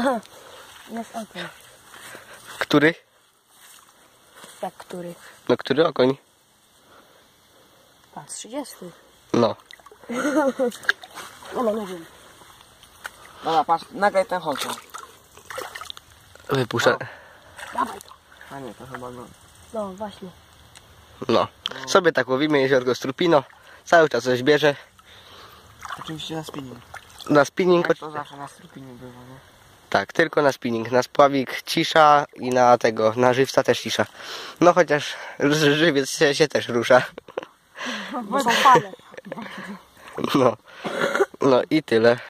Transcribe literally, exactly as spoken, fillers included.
Jest okoń. Który? Jak który? No który okoń? Patrz, trzydziesty. No. No, no, nie wiem. Dobra, patrz, nagraj ten chodź. Wypuszcza. Dawaj to. A nie, to chyba no. No, właśnie. No. Sobie tak łowimy jeziorko Strupino. Cały czas coś bierze. Oczywiście na spinning. Na spinning. Jak to zawsze na strupinie bywa, nie? Tak, tylko na spinning. Na spławik cisza i na tego, na żywca też cisza. No chociaż ży- żywiec się, się też rusza. Bo są fale. No. No i tyle.